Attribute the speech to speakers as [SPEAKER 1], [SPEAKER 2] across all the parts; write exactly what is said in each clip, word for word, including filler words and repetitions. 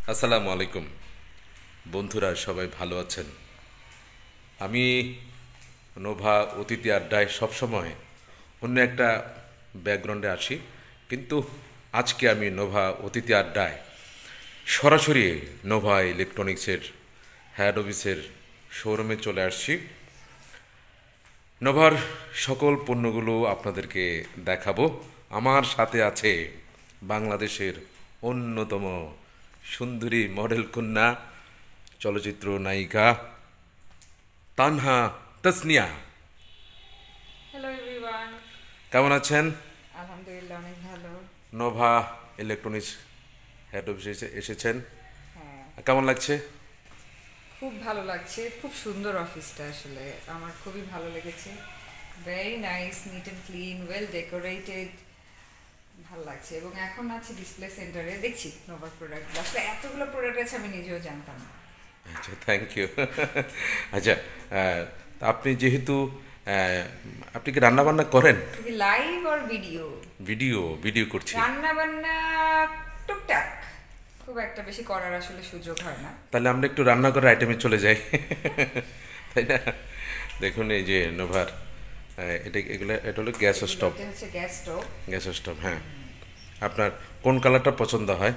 [SPEAKER 1] আসসালামু আলাইকুম বন্ধুরা, সবাই ভালো আছেন? আমি নোভা অতিথি আড্ডায় সবসময় অন্য একটা ব্যাকগ্রাউন্ডে আসি, কিন্তু আজকে আমি নোভা অতিথি আড্ডায় সরাসরি নোভা ইলেকট্রনিক্সের হেড অফিসের শোরুমে চলে আসছি। নোভার সকল পণ্যগুলো আপনাদেরকে দেখাবো। আমার সাথে আছে বাংলাদেশের অন্যতম সুন্দরী মডেল কন্যা, চলচ্চিত্র নায়িকা তানহা তাসনিয়া।
[SPEAKER 2] Hello everyone.
[SPEAKER 1] কেমন আছেন?
[SPEAKER 2] আলহামদুলিল্লাহ অনেক ভালো।
[SPEAKER 1] নোভা ইলেকট্রনিক্স হেড অফিসে এসেছেন,
[SPEAKER 2] হ্যাঁ,
[SPEAKER 1] কেমন লাগছে?
[SPEAKER 2] খুব ভালো লাগছে। খুব সুন্দর অফিসটা, আসলে আমার খুবই ভালো লেগেছে। Very nice, neat and clean, well decorated, ভালো লাগছে। এবং এখন আছে ডিসপ্লে সেন্টারে, দেখছি নোভার প্রোডাক্ট। আসলে এতগুলো প্রোডাক্ট আছে আমি নিজেও জানতাম না।
[SPEAKER 1] আচ্ছা, থ্যাংক ইউ। আচ্ছা, আহ, তা আপনি যেহেতু আহ, আপনি কি রান্না বান্না করেন?
[SPEAKER 2] লাইভ আর ভিডিও?
[SPEAKER 1] ভিডিও ভিডিও করছি।
[SPEAKER 2] রান্না বান্না টুকটাক, খুব একটা বেশি করার আসলে সুযোগ হয় না।
[SPEAKER 1] তাহলে আমরা একটু রান্না করার আইটেমে চলে যাই, তাই না? দেখুন এই যে নোভার আহ, এটা এগুলো এটা হলো গ্যাস স্টোভ।
[SPEAKER 2] এটা হচ্ছে গ্যাস স্টোভ।
[SPEAKER 1] গ্যাস স্টোভ, হ্যাঁ। আপনার কোন কালারটা পছন্দ হয়?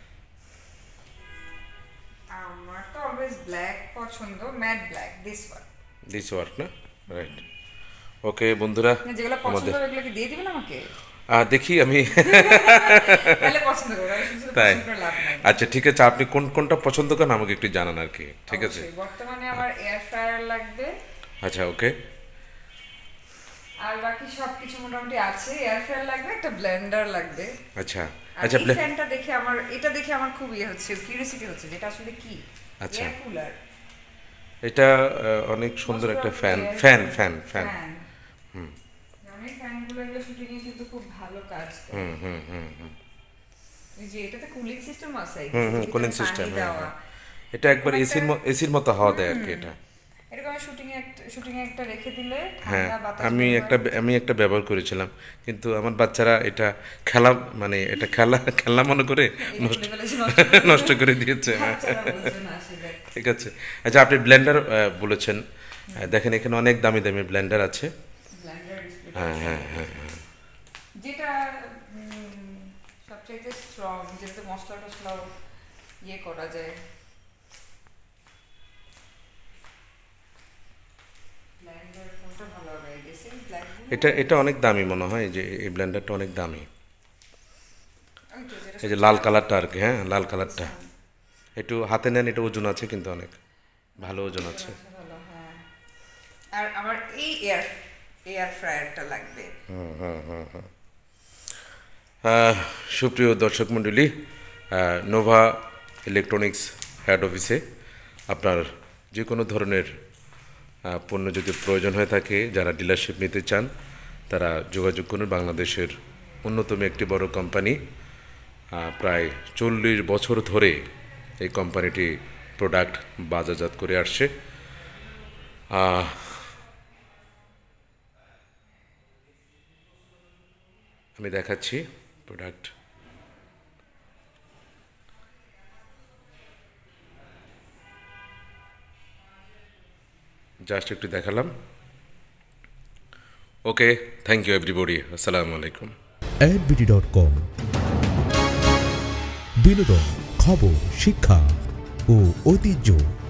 [SPEAKER 2] আমার তো অলওয়েজ ব্ল্যাক পছন্দ, matte black, this one.
[SPEAKER 1] This work না, রাইট। ওকে বন্ধুরা,
[SPEAKER 2] যেগুলো পছন্দ
[SPEAKER 1] আমাদের
[SPEAKER 2] হবে এগুলো কি দিয়ে দিবেন আমাকে?
[SPEAKER 1] আহ, দেখি আমি।
[SPEAKER 2] তাহলে পছন্দ করব, আমি শুধু
[SPEAKER 1] তাই?
[SPEAKER 2] পছন্দ করে লাভ নাই।
[SPEAKER 1] আচ্ছা, ঠিক আছে, আপনি কোন কোনটা পছন্দ করেন আমাকে একটু জানান আর কি, ঠিক আছে?
[SPEAKER 2] অবশ্যই। বর্তমানে আমার এয়ার ফ্রায়ার লাগবে,
[SPEAKER 1] আচ্ছা, ওকে।
[SPEAKER 2] আর বাকি সবকিছু মোটামুটি আছে। এয়ার ফ্রায়ার লাগবে, একটা ব্লেন্ডার লাগবে।
[SPEAKER 1] আচ্ছা
[SPEAKER 2] আর
[SPEAKER 1] আচ্ছা,
[SPEAKER 2] এই
[SPEAKER 1] ব্লে-
[SPEAKER 2] ফ্যানটা দেখে আমার, এটা দেখে আমার খুব ইয়ে হচ্ছে, কিউরিওসিটি হচ্ছে, যেটা আসলে কি?
[SPEAKER 1] আচ্ছা।
[SPEAKER 2] Air cooler.
[SPEAKER 1] এটা আহ, অনেক সুন্দর একটা ফ্যান ফ্যান ফ্যান ফ্যান
[SPEAKER 2] হুম। আমি ফ্যানগুলো এগুলো শুটিং এ কিন্তু খুব ভালো কাজ করে।
[SPEAKER 1] হুম হুম হুম হুম
[SPEAKER 2] এই যে এটাতে কুলিং সিস্টেম আছে,
[SPEAKER 1] হুম হুম
[SPEAKER 2] ভিতরে
[SPEAKER 1] কুলিং
[SPEAKER 2] পানি
[SPEAKER 1] সিস্টেম, হ্যাঁ
[SPEAKER 2] দেওয়া।
[SPEAKER 1] হ্যাঁ। এটা একবার
[SPEAKER 2] এরকম
[SPEAKER 1] এসির
[SPEAKER 2] একটা-
[SPEAKER 1] এসির মতো হাওয়া দেয় আর কি এটা।
[SPEAKER 2] এরকম শুটিং এ একটা শুটিং এ একটা রেখে দিলে
[SPEAKER 1] হ্যাঁ,
[SPEAKER 2] ঠান্ডা বাতাস
[SPEAKER 1] আমি
[SPEAKER 2] বের
[SPEAKER 1] একটা
[SPEAKER 2] হয়।
[SPEAKER 1] আমি একটা ব্যবহার করেছিলাম, কিন্তু আমার বাচ্চারা এটা খেলা মানে এটা খেলা খেলনা মনে করে
[SPEAKER 2] এটা
[SPEAKER 1] নষ্ট
[SPEAKER 2] খুলে ফেলেছে, নষ্ট করে দিয়েছে।
[SPEAKER 1] নষ্ট করে দিয়েছে, হ্যাঁ।
[SPEAKER 2] বাচ্চারা বোঝে না আসলে।
[SPEAKER 1] ঠিক আছে। আচ্ছা, আপনি ব্লেন্ডার বলেছেন, আহ, দেখেন এখানে অনেক দামি দামি ব্লেন্ডার আছে।
[SPEAKER 2] ব্লেন্ডার ডিসপ্লে
[SPEAKER 1] হ্যাঁ হ্যাঁ হ্যাঁ।
[SPEAKER 2] যেটা উম, সবচাইতে স্ট্রং, যেটাতে মশলা টসলাও ইয়ে করা যায়। ব্লেন্ডার কোনটা ভালো হবে? Guessing black.
[SPEAKER 1] এটা এটা অনেক দামি মনে হয়, যে এই ব্লেন্ডারটা অনেক দামি।
[SPEAKER 2] ওই তো যেটা
[SPEAKER 1] এই যে
[SPEAKER 2] সবচেয়ে
[SPEAKER 1] লাল
[SPEAKER 2] দামি।
[SPEAKER 1] কালারটা আর কি, হ্যাঁ, লাল কালারটা একটু হাতে নেন, এটা ওজন আছে কিন্তু অনেক ভালো ওজন আছে।
[SPEAKER 2] আচ্ছা, ভালো, হ্যাঁ। আর আমার এই এয়ার এয়ার ফ্রায়ারটা লাগবে।
[SPEAKER 1] হুম হুম হুম হুম। আহ, সুপ্রিয় দর্শক মণ্ডলী, আহ, নোভা ইলেকট্রনিক্স হেড অফিসে আপনার যে কোনো ধরনের আহ, পণ্য যদি প্রয়োজন হয়ে থাকে, যারা ডিলারশিপ নিতে চান তারা যোগাযোগ করুন। বাংলাদেশের অন্যতম একটি বড় কোম্পানি, আহ, প্রায় চল্লিশ বছর ধরে এই কোম্পানিটি প্রোডাক্ট বাজারজাত করে আসছে। আহ, আমি দেখাচ্ছি প্রোডাক্ট। জাস্ট একটু দেখালাম। ওকে, থ্যাংক ইউ এভরিবডি, আসসালামু আলাইকুম।
[SPEAKER 3] অ্যাডবিডি ডট কম, বিনোদন, খবর, শিক্ষা ও ঐতিহ্য